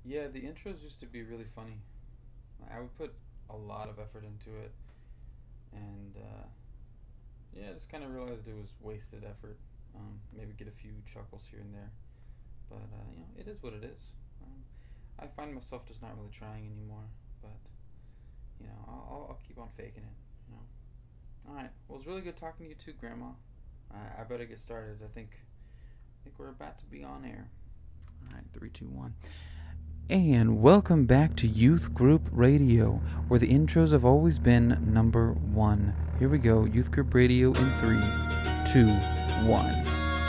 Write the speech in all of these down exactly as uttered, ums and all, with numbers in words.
Yeah, the intros used to be really funny. I would put a lot of effort into it, and uh, yeah, I just kind of realized it was wasted effort. Um, maybe get a few chuckles here and there, but uh, you know, it is what it is. Um, I find myself just not really trying anymore, but you know, I'll, I'll, I'll keep on faking it. You know. All right. Well, it's really good talking to you too, Grandma. I, I better get started. I think I think we're about to be on air. All right, three, two, one. And welcome back to Youth Group Radio, where the intros have always been number one. Here we go, Youth Group Radio in three, two, one.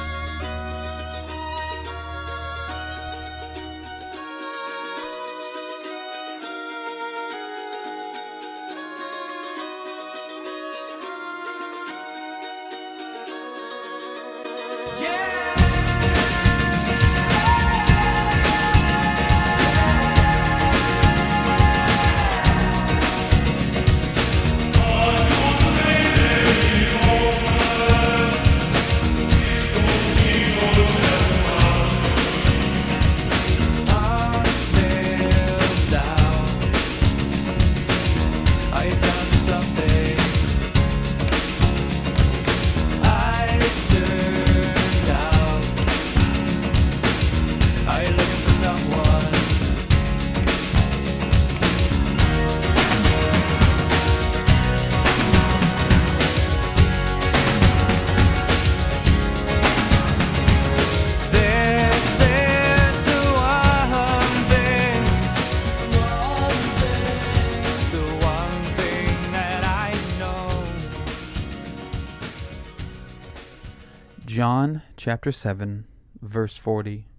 John chapter seven, verse forty.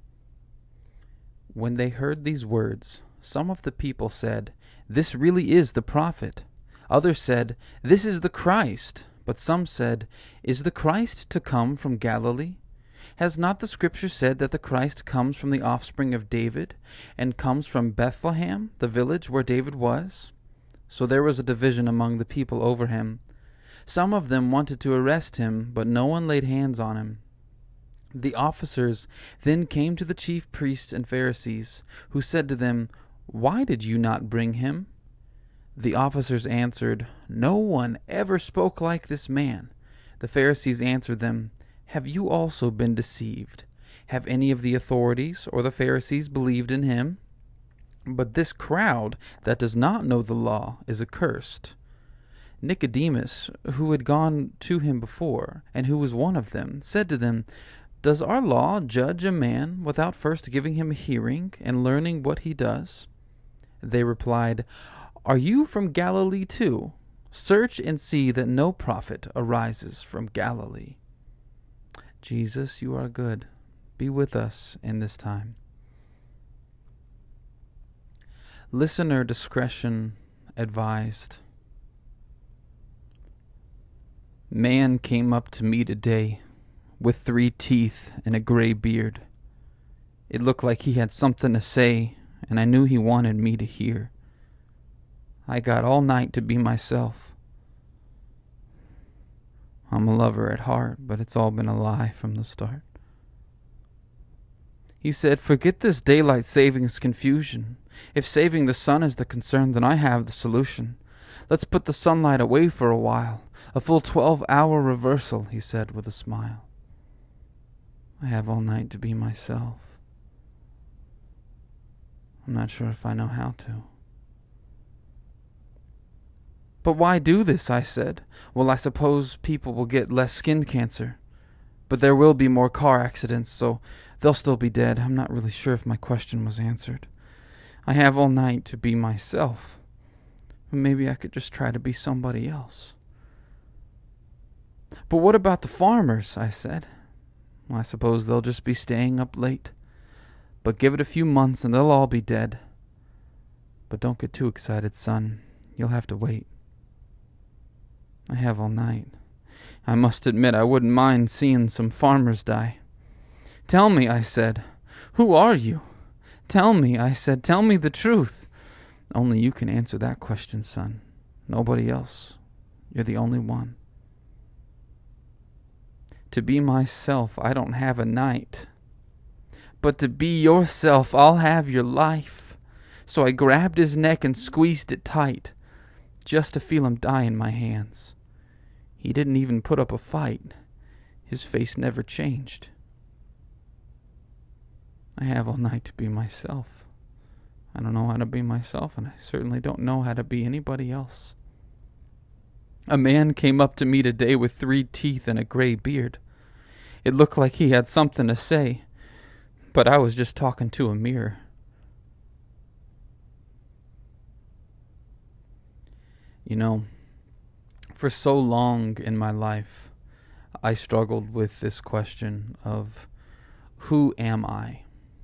When they heard these words, some of the people said, "This really is the prophet." Others said, "This is the Christ." But some said, "Is the Christ to come from Galilee? Has not the Scripture said that the Christ comes from the offspring of David, and comes from Bethlehem, the village where David was?" So there was a division among the people over him. Some of them wanted to arrest him, but no one laid hands on him. The officers then came to the chief priests and Pharisees, who said to them, "Why did you not bring him?" The officers answered, "No one ever spoke like this man." The Pharisees answered them, "Have you also been deceived? Have any of the authorities or the Pharisees believed in him? But this crowd that does not know the law is accursed." Nicodemus, who had gone to him before, and who was one of them, said to them, "Does our law judge a man without first giving him a hearing and learning what he does?" They replied, "Are you from Galilee too? Search and see that no prophet arises from Galilee." Jesus, you are good. Be with us in this time. Listener discretion advised. Man came up to me today with three teeth and a gray beard. It looked like he had something to say, and I knew he wanted me to hear. I got all night to be myself. I'm a lover at heart, but it's all been a lie from the start. He said, "Forget this daylight savings confusion. If saving the sun is the concern, then I have the solution. Let's put the sunlight away for a while. A full twelve-hour reversal," he said with a smile. I have all night to be myself. I'm not sure if I know how to. "But why do this?" I said. "Well, I suppose people will get less skin cancer. But there will be more car accidents, so they'll still be dead." I'm not really sure if my question was answered. I have all night to be myself. Maybe I could just try to be somebody else. "But what about the farmers?" I said. "Well, I suppose they'll just be staying up late. But give it a few months and they'll all be dead. But don't get too excited, son. You'll have to wait. I have all night. I must admit I wouldn't mind seeing some farmers die." "Tell me," I said, "who are you? Tell me," I said, "tell me the truth." "Only you can answer that question, son. Nobody else. You're the only one." To be myself, I don't have a night. But to be yourself, I'll have your life. So I grabbed his neck and squeezed it tight, just to feel him die in my hands. He didn't even put up a fight. His face never changed. I have all night to be myself. I don't know how to be myself, and I certainly don't know how to be anybody else. A man came up to me today with three teeth and a gray beard. It looked like he had something to say, but I was just talking to a mirror. You know, for so long in my life, I struggled with this question of, who am I?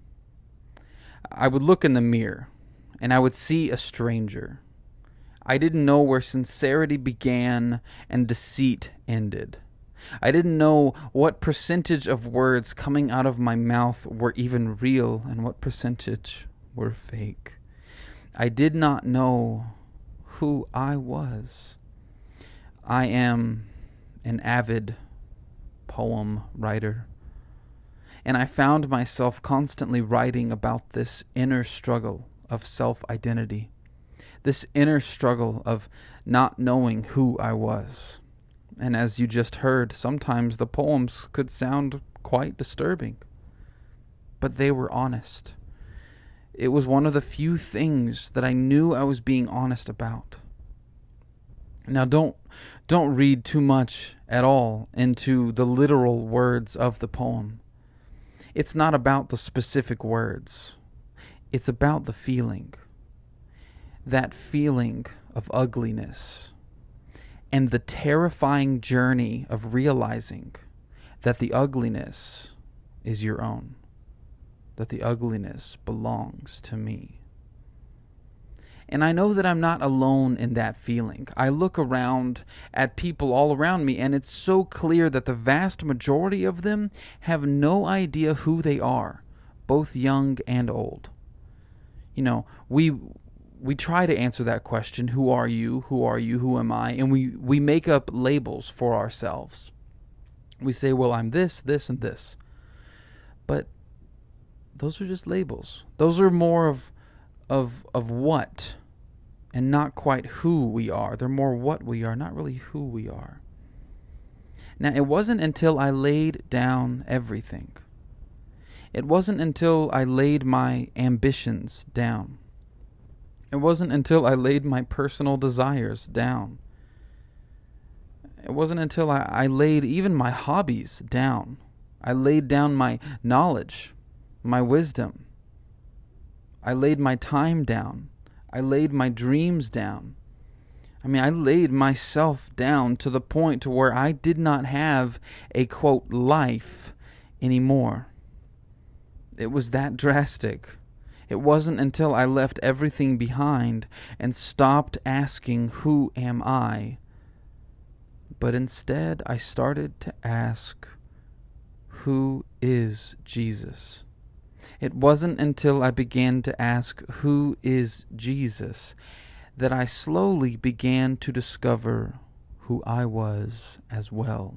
I would look in the mirror, and I would see a stranger. I didn't know where sincerity began and deceit ended. I didn't know what percentage of words coming out of my mouth were even real and what percentage were fake. I did not know who I was. I am an avid poem writer, and I found myself constantly writing about this inner struggle of self-identity, this inner struggle of not knowing who I was. And as you just heard, sometimes the poems could sound quite disturbing, but they were honest. It was one of the few things that I knew I was being honest about. Now, don't don't read too much at all into the literal words of the poem. It's not about the specific words. It's about the feeling. That feeling of ugliness. And the terrifying journey of realizing that the ugliness is your own. That the ugliness belongs to me. And I know that I'm not alone in that feeling. I look around at people all around me, and it's so clear that the vast majority of them have no idea who they are, both young and old. You know, we we try to answer that question, who are you, who are you, who am I? And we, we make up labels for ourselves. We say, well, I'm this, this, and this. But those are just labels. Those are more of of of what, and not quite who we are. They're more what we are, not really who we are. Now, it wasn't until I laid down everything. It wasn't until I laid my ambitions down. It wasn't until I laid my personal desires down. It wasn't until I, I laid even my hobbies down. I laid down my knowledge, my wisdom. I laid my time down. I laid my dreams down. I mean, I laid myself down to the point to where I did not have a, quote, life anymore. It was that drastic. It wasn't until I left everything behind and stopped asking, who am I? But instead, I started to ask, who is Jesus? It wasn't until I began to ask, who is Jesus, that I slowly began to discover who I was as well.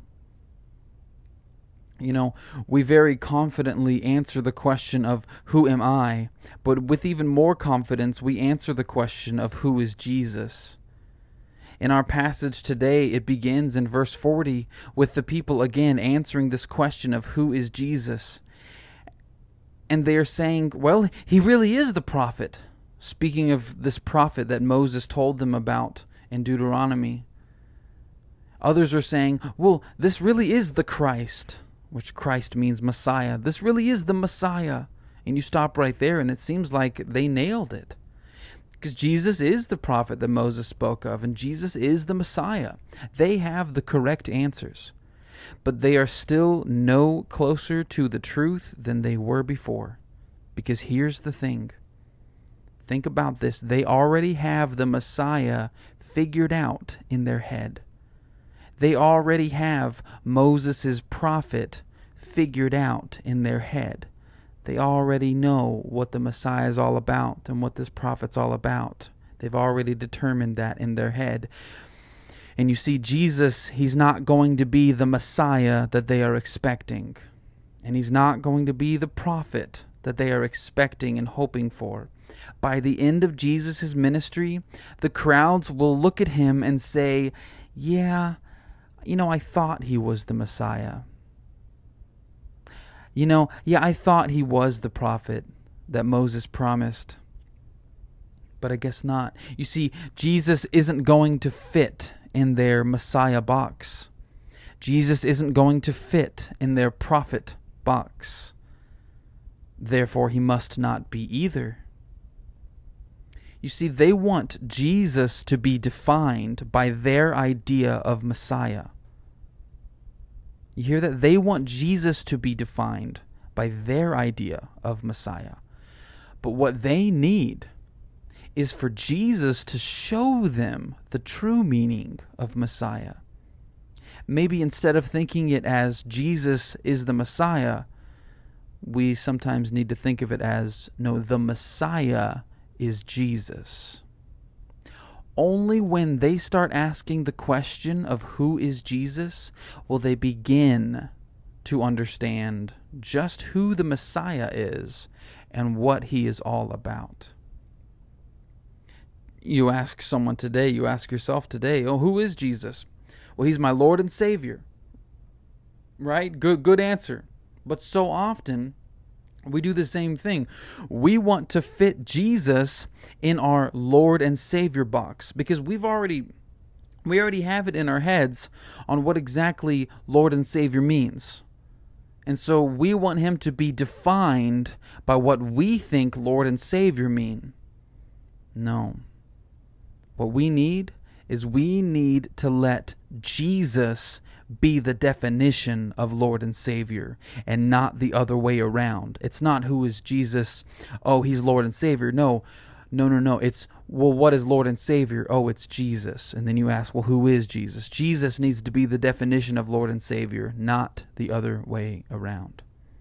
You know, we very confidently answer the question of who am I, but with even more confidence, we answer the question of who is Jesus. In our passage today, it begins in verse forty with the people again answering this question of who is Jesus. And they are saying, well, he really is the prophet. Speaking of this prophet that Moses told them about in Deuteronomy. Others are saying, well, this really is the Christ, which Christ means Messiah. This really is the Messiah. And you stop right there, and it seems like they nailed it. Because Jesus is the prophet that Moses spoke of, and Jesus is the Messiah. They have the correct answers. But they are still no closer to the truth than they were before. Because here's the thing. Think about this. They already have the Messiah figured out in their head. They already have Moses' prophet figured out in their head. They already know what the Messiah is all about and what this prophet's all about. They've already determined that in their head. And you see, Jesus, he's not going to be the Messiah that they are expecting. And he's not going to be the prophet that they are expecting and hoping for. by the end of Jesus' ministry, the crowds will look at him and say, yeah, you know, I thought he was the Messiah. You know, yeah, I thought he was the prophet that Moses promised. But I guess not. You see, Jesus isn't going to fit in their Messiah box. Jesus isn't going to fit in their prophet box. Therefore, he must not be either. You see, they want Jesus to be defined by their idea of Messiah. You hear that? They want Jesus to be defined by their idea of Messiah. But what they need is for Jesus to show them the true meaning of Messiah. Maybe instead of thinking it as Jesus is the Messiah, we sometimes need to think of it as, no, the Messiah is Jesus. Only when they start asking the question of who is Jesus will they begin to understand just who the Messiah is and what he is all about. You ask someone today, you ask yourself today, oh, who is Jesus? Well, he's my Lord and Savior. Right? Good, good answer. But so often, we do the same thing. We want to fit Jesus in our Lord and Savior box because we've already we already have it in our heads on what exactly Lord and Savior means. And so we want him to be defined by what we think Lord and Savior mean. No. What we need is we need to let Jesus be the definition of Lord and Savior and not the other way around. It's not who is Jesus, oh, he's Lord and Savior. No, no, no, no. It's, well, what is Lord and Savior? Oh, it's Jesus. And then you ask, well, who is Jesus? Jesus needs to be the definition of Lord and Savior, not the other way around.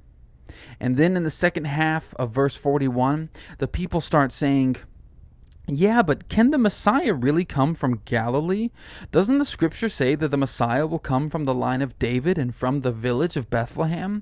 And then in the second half of verse forty-one, the people start saying, yeah, but can the Messiah really come from Galilee? Doesn't the scripture say that the Messiah will come from the line of David and from the village of Bethlehem?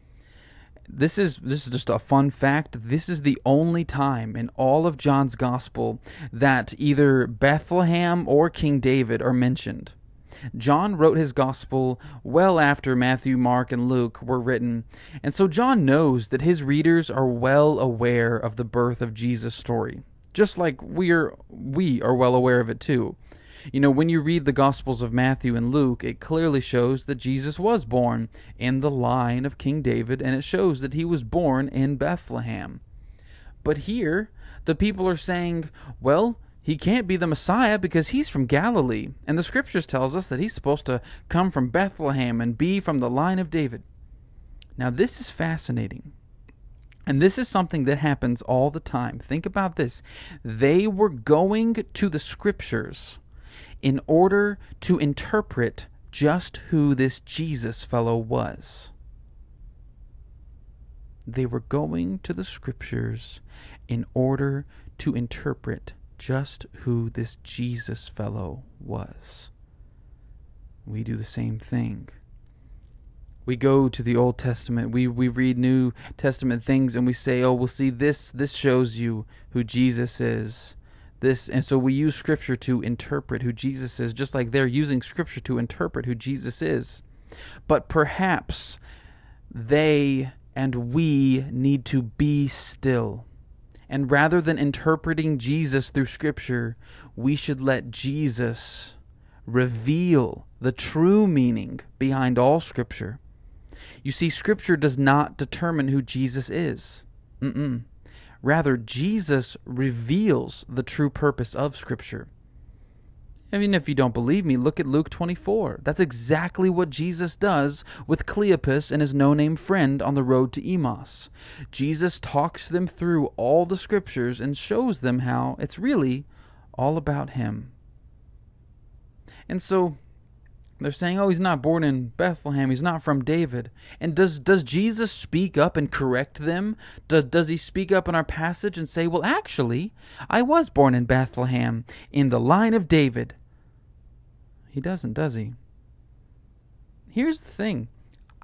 This is this is just a fun fact. This is the only time in all of John's gospel that either Bethlehem or King David are mentioned. John wrote his gospel well after Matthew, Mark, and Luke were written, and so John knows that his readers are well aware of the birth of Jesus' story. Just like we are, we are well aware of it too. You know, when you read the Gospels of Matthew and Luke, it clearly shows that Jesus was born in the line of King David, and it shows that he was born in Bethlehem. But here, the people are saying, well, he can't be the Messiah because he's from Galilee, and the Scriptures tells us that he's supposed to come from Bethlehem and be from the line of David. Now, this is fascinating. And this is something that happens all the time. Think about this. They were going to the Scriptures in order to interpret just who this Jesus fellow was. They were going to the Scriptures in order to interpret just who this Jesus fellow was. We do the same thing. We go to the Old Testament, we, we read New Testament things, and we say, oh, well, see, this this shows you who Jesus is. This, and so we use Scripture to interpret who Jesus is, just like they're using Scripture to interpret who Jesus is. But perhaps they and we need to be still. And rather than interpreting Jesus through Scripture, we should let Jesus reveal the true meaning behind all Scripture. You see, Scripture does not determine who Jesus is. Mm-mm. Rather, Jesus reveals the true purpose of Scripture. I mean, if you don't believe me, look at Luke twenty-four. That's exactly what Jesus does with Cleopas and his no-name friend on the road to Emmaus. Jesus talks them through all the Scriptures and shows them how it's really all about him. And so they're saying, oh, he's not born in Bethlehem. He's not from David. And does does Jesus speak up and correct them? Does, does he speak up in our passage and say, well, actually, I was born in Bethlehem in the line of David? He doesn't, does he? Here's the thing.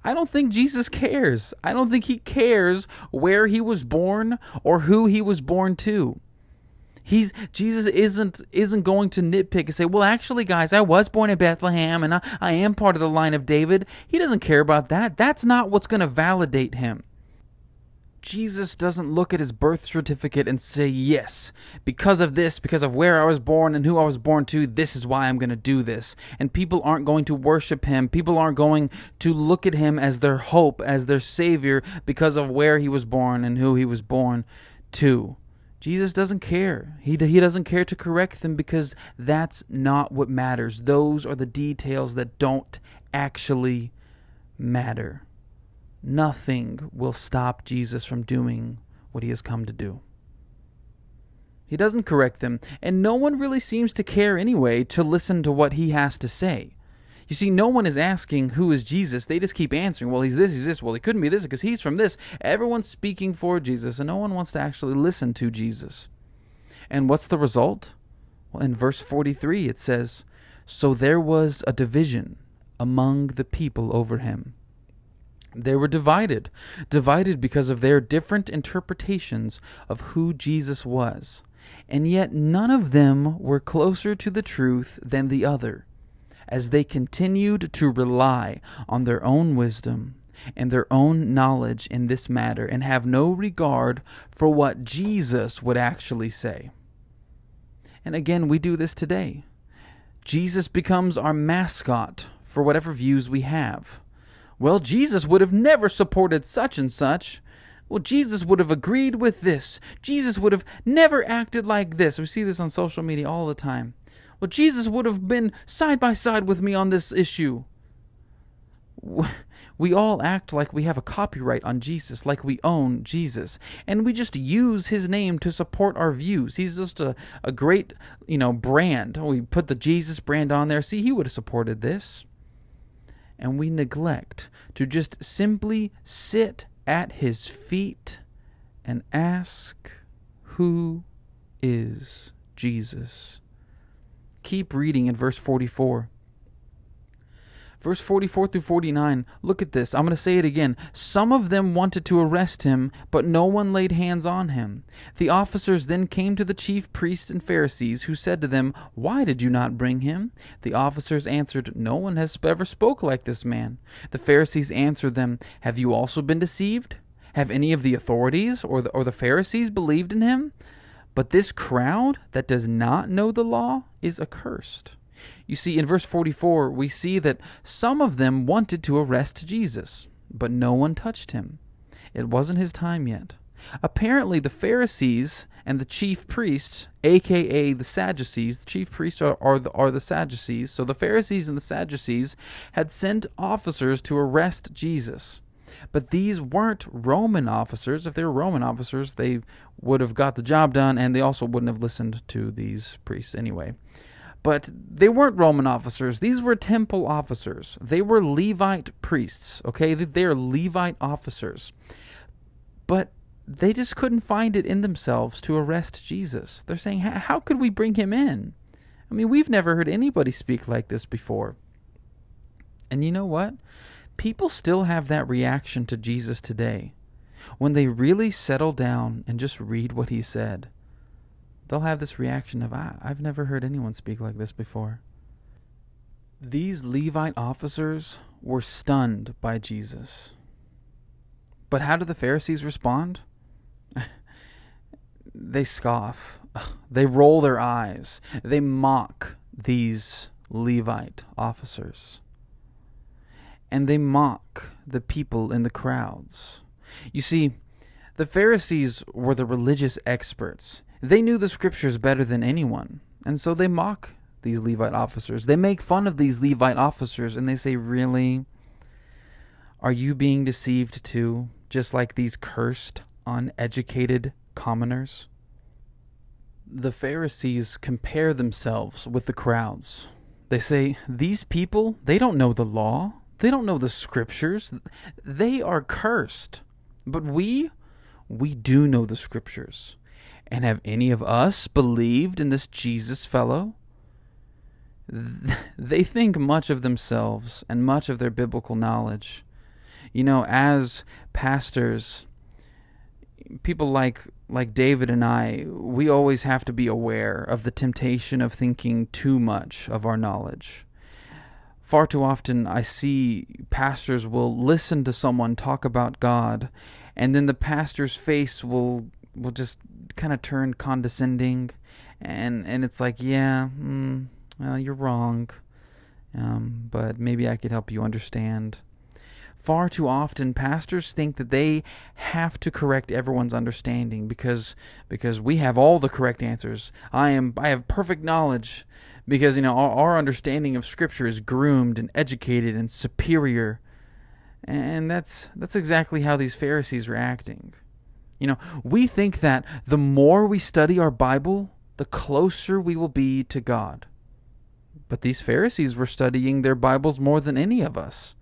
I don't think Jesus cares. I don't think he cares where he was born or who he was born to. He's Jesus isn't isn't going to nitpick and say, well, actually, guys, I was born in Bethlehem and I, I am part of the line of David. He doesn't care about that. That's not what's going to validate him. Jesus doesn't look at his birth certificate and say, yes, because of this, because of where I was born and who I was born to, this is why I'm going to do this. And people aren't going to worship him. People aren't going to look at him as their hope, as their savior, because of where he was born and who he was born to. Jesus doesn't care. He, he doesn't care to correct them because that's not what matters. Those are the details that don't actually matter. Nothing will stop Jesus from doing what he has come to do. He doesn't correct them, and no one really seems to care anyway to listen to what he has to say. You see, no one is asking, who is Jesus? They just keep answering, well, he's this, he's this. Well, he couldn't be this because he's from this. Everyone's speaking for Jesus, and no one wants to actually listen to Jesus. And what's the result? Well, in verse forty-three, it says, so there was a division among the people over him. They were divided, divided because of their different interpretations of who Jesus was. And yet none of them were closer to the truth than the other, as they continued to rely on their own wisdom and their own knowledge in this matter and have no regard for what Jesus would actually say. And again, we do this today. Jesus becomes our mascot for whatever views we have. Well, Jesus would have never supported such and such. Well, Jesus would have agreed with this. Jesus would have never acted like this. We see this on social media all the time. Well, Jesus would have been side by side with me on this issue. We all act like we have a copyright on Jesus, like we own Jesus, and we just use his name to support our views. He's just a, a great, you know, brand. We put the Jesus brand on there. See, he would have supported this. And we neglect to just simply sit at his feet and ask, who is Jesus? Keep reading in verse forty-four. Verse forty-four through forty-nine, look at this. I'm going to say it again. Some of them wanted to arrest him, but no one laid hands on him. The officers then came to the chief priests and Pharisees, who said to them, why did you not bring him? The officers answered, no one has ever spoke like this man. The Pharisees answered them, have you also been deceived? Have any of the authorities or the, or the Pharisees believed in him? But this crowd that does not know the law is accursed. You see, in verse forty-four, we see that some of them wanted to arrest Jesus, but no one touched him. It wasn't his time yet. Apparently, the Pharisees and the chief priests, a k a the Sadducees, the chief priests are, are, the, are the Sadducees, so the Pharisees and the Sadducees had sent officers to arrest Jesus. But these weren't Roman officers. If they were Roman officers, they would have got the job done, and they also wouldn't have listened to these priests anyway. But they weren't Roman officers. These were temple officers. They were Levite priests, okay? They're Levite officers. But they just couldn't find it in themselves to arrest Jesus. They're saying, how could we bring him in? I mean, we've never heard anybody speak like this before. And you know what? People still have that reaction to Jesus today. When they really settle down and just read what he said, they'll have this reaction of, ah, I've never heard anyone speak like this before. These Levite officers were stunned by Jesus. But how do the Pharisees respond? They scoff. They roll their eyes. They mock these Levite officers. And they mock the people in the crowds. You see, the Pharisees were the religious experts. They knew the scriptures better than anyone, and so they mock these Levite officers. They make fun of these Levite officers, and they say, really? Are you being deceived too, just like these cursed, uneducated commoners? The Pharisees compare themselves with the crowds. They say, these people, they don't know the law. They don't know the scriptures. They are cursed. But we, we do know the scriptures. And have any of us believed in this Jesus fellow? They think much of themselves and much of their biblical knowledge. You know, as pastors, people like like David and I, we always have to be aware of the temptation of thinking too much of our knowledge. Far too often I see pastors will listen to someone talk about God, and then the pastor's face will will just kind of turn condescending, and and it's like, yeah, mm, well, you're wrong, um, but maybe I could help you understand. Far too often, pastors think that they have to correct everyone's understanding because because we have all the correct answers. I am I have perfect knowledge because you know our, our understanding of Scripture is groomed and educated and superior, and that's that's exactly how these Pharisees were acting. You know, we think that the more we study our Bible, the closer we will be to God. But these Pharisees were studying their Bibles more than any of us.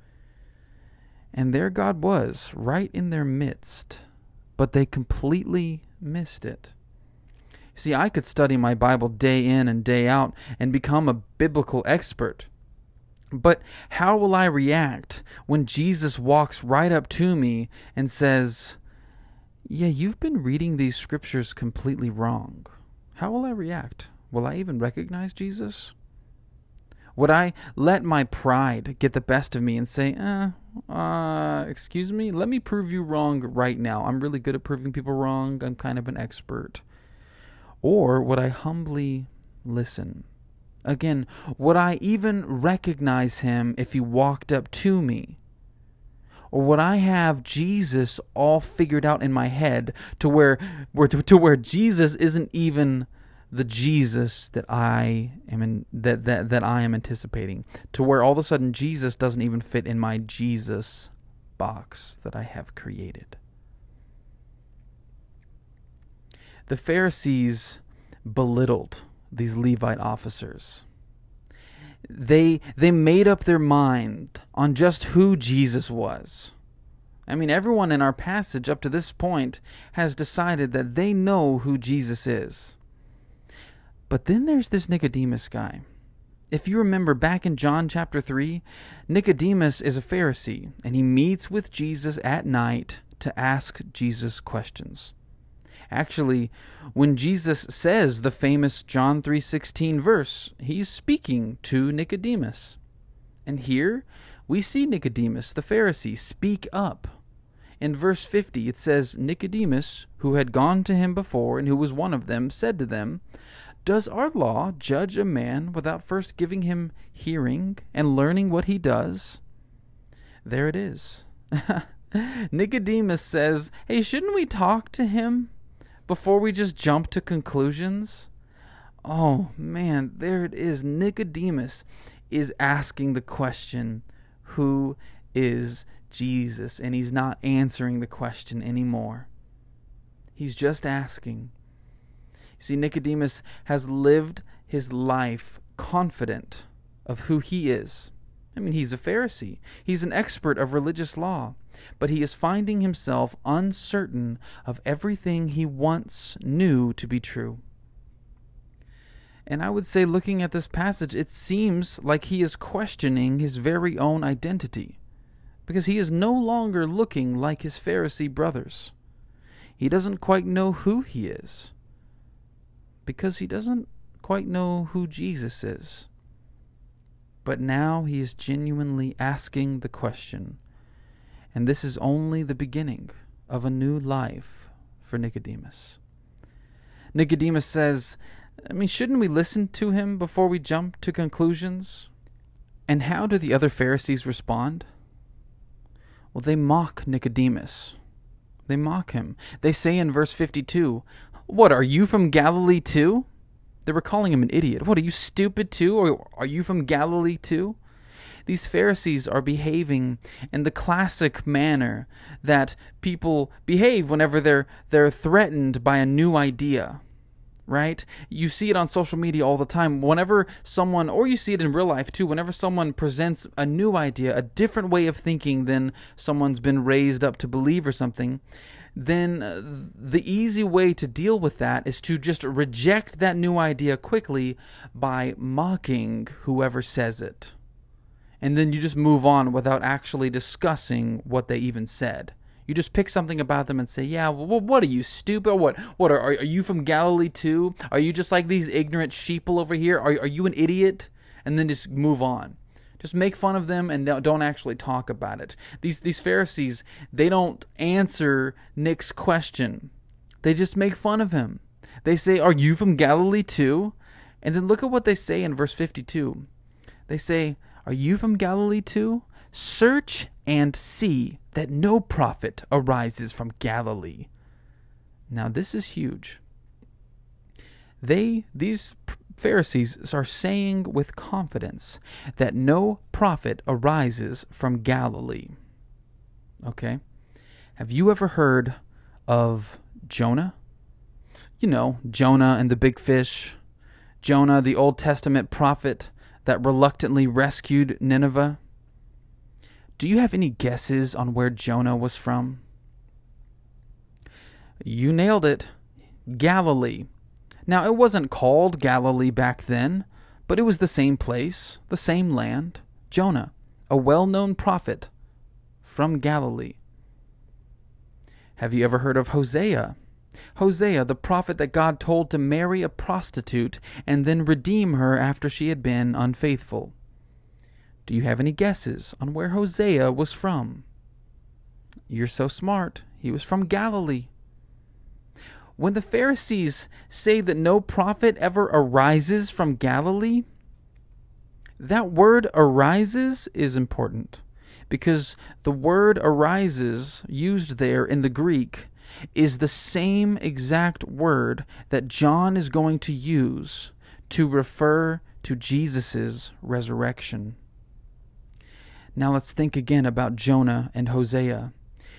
And there God was, right in their midst, but they completely missed it. See, I could study my Bible day in and day out and become a biblical expert. But how will I react when Jesus walks right up to me and says, yeah, you've been reading these scriptures completely wrong? How will I react? Will I even recognize Jesus? Would I let my pride get the best of me and say, eh, uh, excuse me, let me prove you wrong right now. I'm really good at proving people wrong. I'm kind of an expert. Or would I humbly listen? Again, would I even recognize him if he walked up to me? Or would I have Jesus all figured out in my head to where, where to, to where Jesus isn't even the Jesus that I am in, that, that that I am anticipating, to where all of a sudden Jesus doesn't even fit in my Jesus box that I have created? The Pharisees belittled these Levite officers. They they made up their mind on just who Jesus was. I mean, everyone in our passage up to this point has decided that they know who Jesus is. But then there's this Nicodemus guy. If you remember back in John chapter three, Nicodemus is a Pharisee, and he meets with Jesus at night to ask Jesus questions. Actually, when Jesus says the famous John three sixteen verse, he's speaking to Nicodemus. And here we see Nicodemus, the Pharisee, speak up. In verse fifty, it says, Nicodemus, who had gone to him before and who was one of them, said to them, does our law judge a man without first giving him hearing and learning what he does? There it is. Nicodemus says, hey, shouldn't we talk to him before we just jump to conclusions? Oh, man, there it is. Nicodemus is asking the question, who is Jesus? And he's not answering the question anymore. He's just asking. See, Nicodemus has lived his life confident of who he is. I mean, he's a Pharisee. He's an expert of religious law. But he is finding himself uncertain of everything he once knew to be true. And I would say, looking at this passage, it seems like he is questioning his very own identity, because he is no longer looking like his Pharisee brothers. He doesn't quite know who he is, because he doesn't quite know who Jesus is. But now he is genuinely asking the question, and this is only the beginning of a new life for Nicodemus. Nicodemus says, I mean, shouldn't we listen to him before we jump to conclusions? And how do the other Pharisees respond? Well, they mock Nicodemus. They mock him. They say in verse fifty-two, what, are you from Galilee too? They were calling him an idiot. What, are you stupid too? Or are you from Galilee too? These Pharisees are behaving in the classic manner that people behave whenever they're they're threatened by a new idea. Right? You see it on social media all the time. Whenever someone, or you see it in real life too, whenever someone presents a new idea, a different way of thinking than someone's been raised up to believe or something, then the easy way to deal with that is to just reject that new idea quickly by mocking whoever says it. and then you just move on without actually discussing what they even said. You just pick something about them and say, yeah, well, what are you, stupid? What What are, are you from Galilee too? Are you just like these ignorant sheeple over here? Are, are you an idiot? And then just move on. Just make fun of them and don't actually talk about it. These these Pharisees, they don't answer Nick's question. They just make fun of him. They say, are you from Galilee too? And then look at what they say in verse fifty-two. They say, are you from Galilee too? Search and see that no prophet arises from Galilee. Now this is huge. They, these Pharisees are saying with confidence that no prophet arises from Galilee. Okay? Have you ever heard of Jonah? You know, Jonah and the big fish. Jonah, the Old Testament prophet that reluctantly rescued Nineveh. Do you have any guesses on where Jonah was from? You nailed it. Galilee. Now, it wasn't called Galilee back then, but it was the same place, the same land. Jonah, a well-known prophet from Galilee. Have you ever heard of Hosea? Hosea, the prophet that God told to marry a prostitute and then redeem her after she had been unfaithful. Do you have any guesses on where Hosea was from? You're so smart. He was from Galilee. When the Pharisees say that no prophet ever arises from Galilee, that word arises is important, because the word arises used there in the Greek is the same exact word that John is going to use to refer to Jesus' resurrection. Now let's think again about Jonah and Hosea.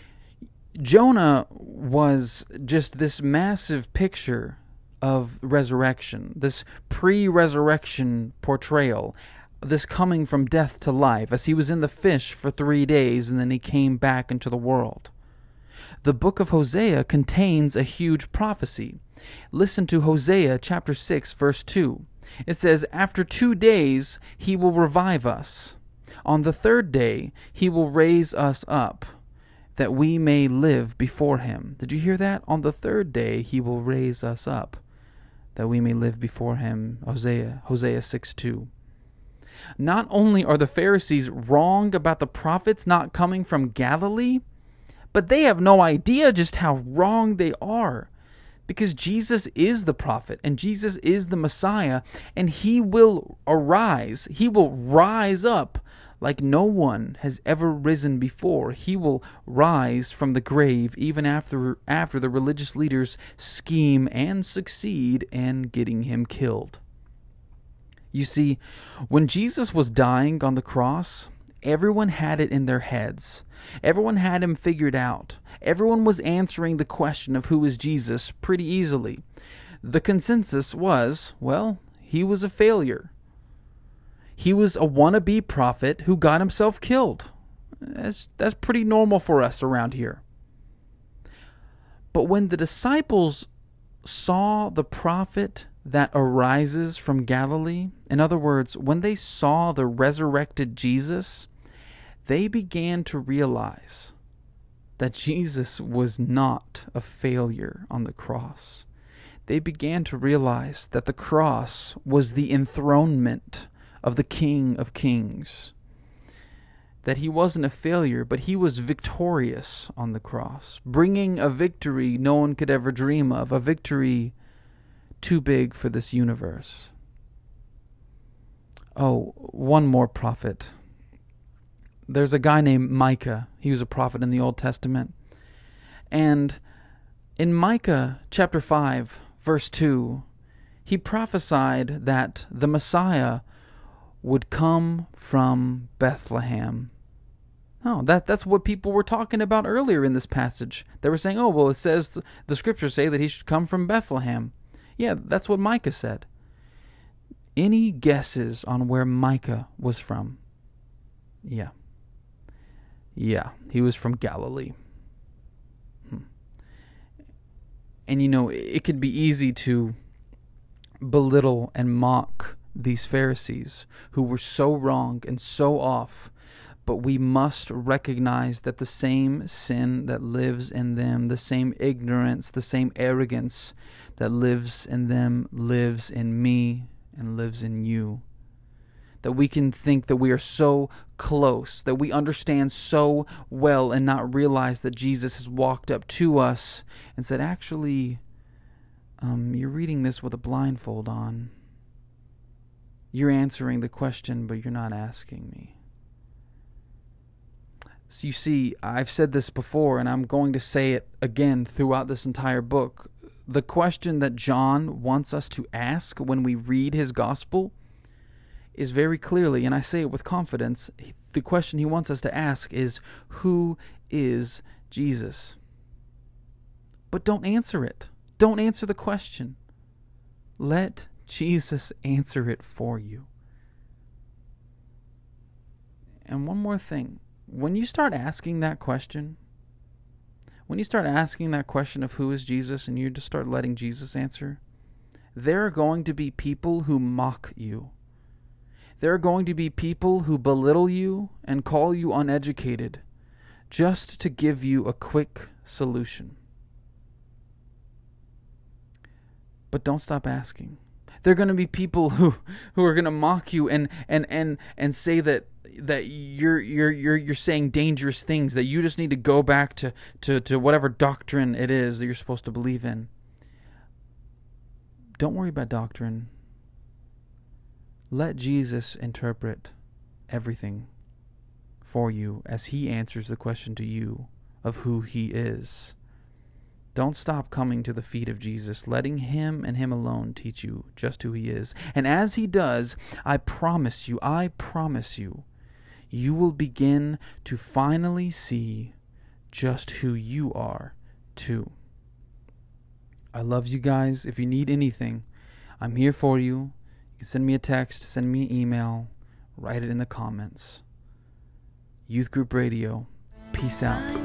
Jonah was just this massive picture of resurrection, this pre-resurrection portrayal, this coming from death to life, as he was in the fish for three days and then he came back into the world. The book of Hosea contains a huge prophecy. Listen to Hosea chapter six, verse two. It says, after two days he will revive us. On the third day he will raise us up, that we may live before him. Did you hear that? On the third day he will raise us up, that we may live before him. Hosea, Hosea six two. Not only are the Pharisees wrong about the prophets not coming from Galilee, but they have no idea just how wrong they are. Because Jesus is the prophet, and Jesus is the Messiah, and he will arise. He will rise up like no one has ever risen before. He will rise from the grave even after, after the religious leaders scheme and succeed in getting him killed. You see, when Jesus was dying on the cross, everyone had it in their heads. Everyone had him figured out. Everyone was answering the question of who is Jesus pretty easily. The consensus was, well, he was a failure. He was a wannabe prophet who got himself killed. That's, that's pretty normal for us around here. But when the disciples saw the prophet that arises from Galilee, in other words, when they saw the resurrected Jesus, they began to realize that Jesus was not a failure on the cross. They began to realize that the cross was the enthronement of the King of Kings. That he wasn't a failure, but he was victorious on the cross, bringing a victory no one could ever dream of, a victory too big for this universe. Oh, one more prophet. There's a guy named Micah. He was a prophet in the Old Testament. And in Micah chapter five, verse two, he prophesied that the Messiah would come from Bethlehem. Oh, that, that's what people were talking about earlier in this passage. They were saying, oh, well, it says, the scriptures say that he should come from Bethlehem. Yeah, that's what Micah said. Any guesses on where Micah was from? Yeah. Yeah, he was from Galilee. Hmm. And you know, it could be easy to belittle and mock these Pharisees who were so wrong and so off, but we must recognize that the same sin that lives in them, the same ignorance, the same arrogance that lives in them lives in me and lives in you. That we can think that we are so close, that we understand so well, and not realize that Jesus has walked up to us and said, actually, um, you're reading this with a blindfold on. You're answering the question, but you're not asking me. So you see, I've said this before, and I'm going to say it again throughout this entire book. The question that John wants us to ask when we read his gospel is very clearly, and I say it with confidence, the question he wants us to ask is, who is Jesus? But don't answer it. Don't answer the question. Let Jesus answer it for you. And one more thing. When you start asking that question, when you start asking that question of who is Jesus, and you just start letting Jesus answer, there are going to be people who mock you. There are going to be people who belittle you and call you uneducated just to give you a quick solution. But don't stop asking. There are going to be people who, who are going to mock you and, and, and, and say that that you're you're you're you're saying dangerous things, that you just need to go back to, to, to whatever doctrine it is that you're supposed to believe in. Don't worry about doctrine. Let Jesus interpret everything for you as he answers the question to you of who he is. Don't stop coming to the feet of Jesus, letting him and him alone teach you just who he is. And as he does, I promise you, I promise you, you will begin to finally see just who you are too. I love you guys. If you need anything, I'm here for you. You can send me a text, send me an email, write it in the comments. Youth Group Radio. Peace out.